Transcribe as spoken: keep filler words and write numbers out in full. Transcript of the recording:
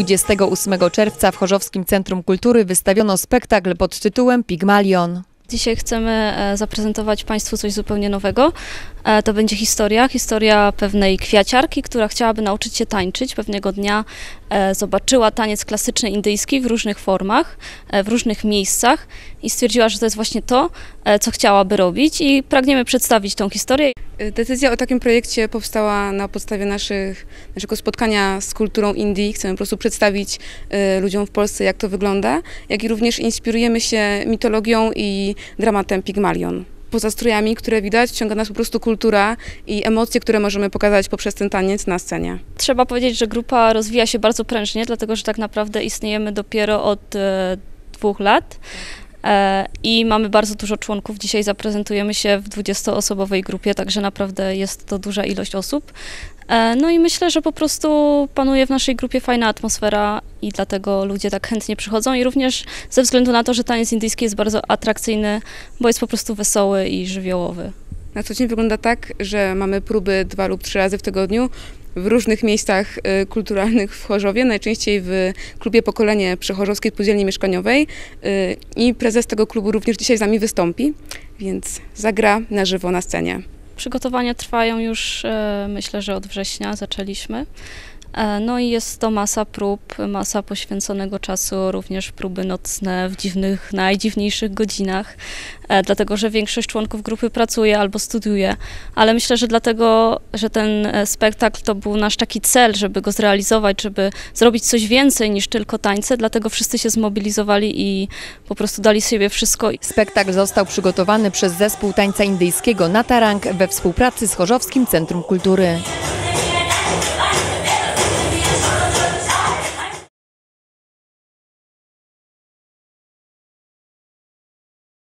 dwudziestego ósmego czerwca w Chorzowskim Centrum Kultury wystawiono spektakl pod tytułem Pigmalion. Dzisiaj chcemy zaprezentować Państwu coś zupełnie nowego. To będzie historia, historia pewnej kwiaciarki, która chciałaby nauczyć się tańczyć. Pewnego dnia zobaczyła taniec klasyczny indyjski w różnych formach, w różnych miejscach i stwierdziła, że to jest właśnie to, co chciałaby robić i pragniemy przedstawić tą historię. Decyzja o takim projekcie powstała na podstawie naszych, naszego spotkania z kulturą Indii. Chcemy po prostu przedstawić y, ludziom w Polsce, jak to wygląda, jak i również inspirujemy się mitologią i dramatem Pigmalion. Poza strojami, które widać, wciąga nas po prostu kultura i emocje, które możemy pokazać poprzez ten taniec na scenie. Trzeba powiedzieć, że grupa rozwija się bardzo prężnie, dlatego że tak naprawdę istniejemy dopiero od e, dwóch lat. I mamy bardzo dużo członków. Dzisiaj zaprezentujemy się w dwudziestoosobowej grupie, także naprawdę jest to duża ilość osób. No i myślę, że po prostu panuje w naszej grupie fajna atmosfera i dlatego ludzie tak chętnie przychodzą i również ze względu na to, że taniec indyjski jest bardzo atrakcyjny, bo jest po prostu wesoły i żywiołowy. Na co dzień wygląda tak, że mamy próby dwa lub trzy razy w tygodniu w różnych miejscach y, kulturalnych w Chorzowie, najczęściej w klubie Pokolenie przy Chorzowskiej Spółdzielni Mieszkaniowej y, i prezes tego klubu również dzisiaj z nami wystąpi, więc zagra na żywo na scenie. Przygotowania trwają już, e, myślę, że od września zaczęliśmy. No i jest to masa prób, masa poświęconego czasu, również próby nocne w dziwnych, najdziwniejszych godzinach, e, dlatego że większość członków grupy pracuje albo studiuje, ale myślę, że dlatego, że ten spektakl to był nasz taki cel, żeby go zrealizować, żeby zrobić coś więcej niż tylko tańce, dlatego wszyscy się zmobilizowali i po prostu dali sobie wszystko. Spektakl został przygotowany przez zespół tańca indyjskiego Natarang we współpracy z Chorzowskim Centrum Kultury.